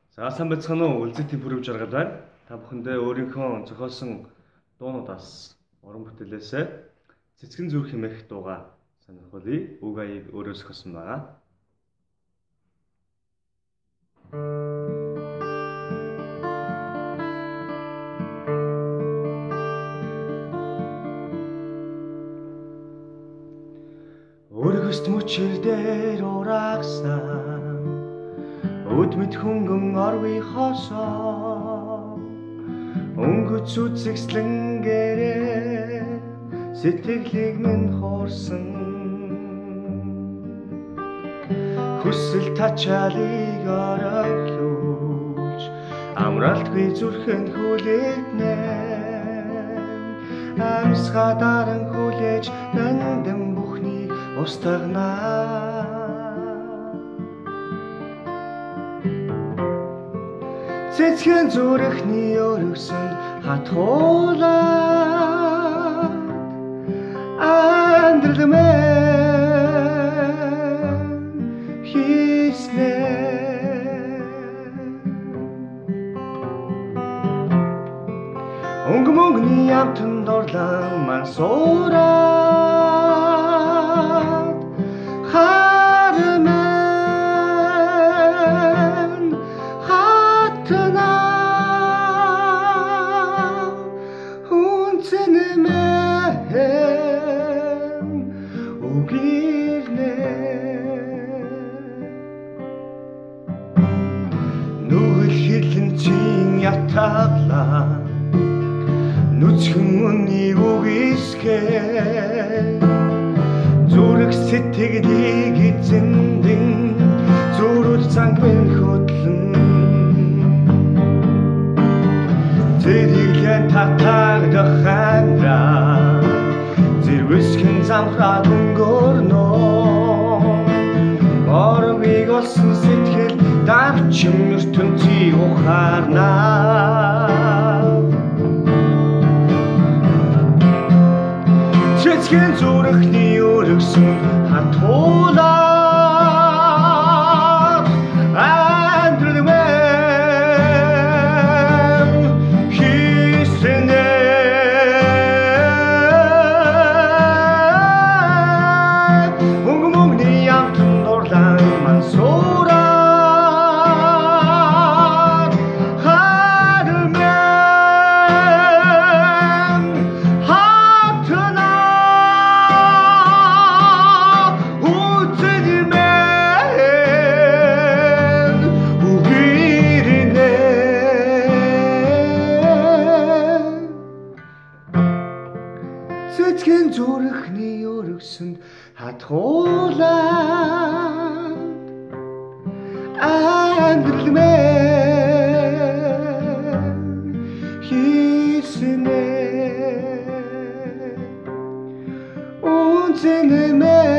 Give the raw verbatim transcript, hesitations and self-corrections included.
За сайн байцгаана уу? Үлзэти бүрэг жаргал байна. Та бүхэндээ өөрийнхөө зохиосон дуунуудаас уран бүтээлээсээ цэцгэн зүрх хэмээх дууга сонирхолъё. Үг аяыг өөрөө зохиосон байгаа. Өргөст мөчөр дээр урагсан өдмөд хөнгөн орви хосоо өнгөц үзэгслэнгээрээ сэтгэлийг минь хуурсан хүсэл тачаалыг ороглуулж амралтгүй зүрхэн хүлээднэ амьсгаа даран хүлээж нандин бүхнийг устгана цэцгэн зүрхний өргөсөнд хатгуулаад амьдрал минь хийснэ өнгө мөнгөний амтан дорлан ман суураад хармэ нүгэл хилэнцэн ятаглаа нүцгэн үнийг үгисгээ зүрх сэтгэлийг эзэндэн зүрх цанг минь хөдлөн зэрэглэн татагдах хандраа зэрвэсхэн замхраад өнгөрнө орвиг олсон сэтгэл давчим ертөнцийг ухаарна цэцгэн зүрхний өргөсөн хатгуулаад амьдрал минь хийснэ өнгө мөнгөний амтан дурлан ман суураад хармэ хатна үзэлмэ үгэрнэ цэцгэн зүрхний өргөсөнд хатгуулаад амьдрал минь хийснэ үнцэнэ